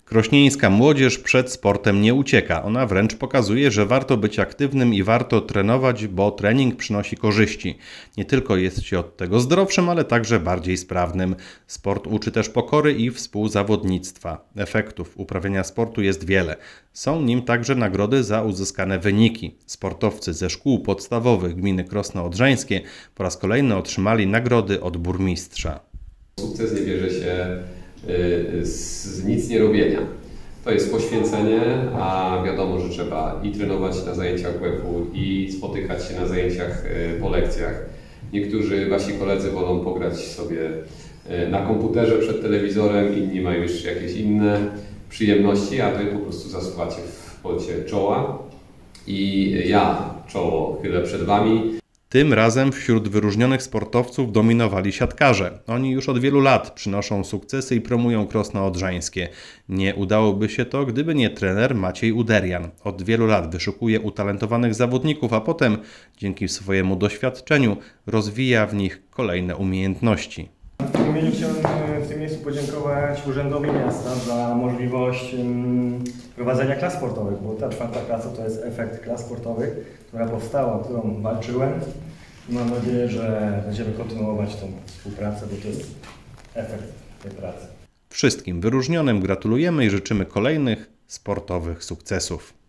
Krośnieńska młodzież przed sportem nie ucieka. Ona wręcz pokazuje, że warto być aktywnym i warto trenować, bo trening przynosi korzyści. Nie tylko jest się od tego zdrowszym, ale także bardziej sprawnym. Sport uczy też pokory i współzawodnictwa. Efektów uprawiania sportu jest wiele. Są nim także nagrody za uzyskane wyniki. Sportowcy ze szkół podstawowych gminy Krosno Odrzańskie po raz kolejny otrzymali nagrody od burmistrza. Sukces nie bierze się z nic nie robienia. To jest poświęcenie, a wiadomo, że trzeba i trenować na zajęciach WF-u, i spotykać się na zajęciach po lekcjach. Niektórzy wasi koledzy wolą pograć sobie na komputerze przed telewizorem, inni mają jeszcze jakieś inne przyjemności, a wy po prostu zasuwacie w pocie czoła i ja czoło chylę przed wami. Tym razem wśród wyróżnionych sportowców dominowali siatkarze. Oni już od wielu lat przynoszą sukcesy i promują Krosno Odrzańskie. Nie udałoby się to, gdyby nie trener Maciej Uderian. Od wielu lat wyszukuje utalentowanych zawodników, a potem dzięki swojemu doświadczeniu rozwija w nich kolejne umiejętności. W imieniu chciałbym w tym miejscu podziękować Urzędowi Miasta za możliwość prowadzenia klas sportowych, bo ta 4. klasa to jest efekt klas sportowych, która powstała, którą walczyłem i mam nadzieję, że będziemy kontynuować tą współpracę, bo to jest efekt tej pracy. Wszystkim wyróżnionym gratulujemy i życzymy kolejnych sportowych sukcesów.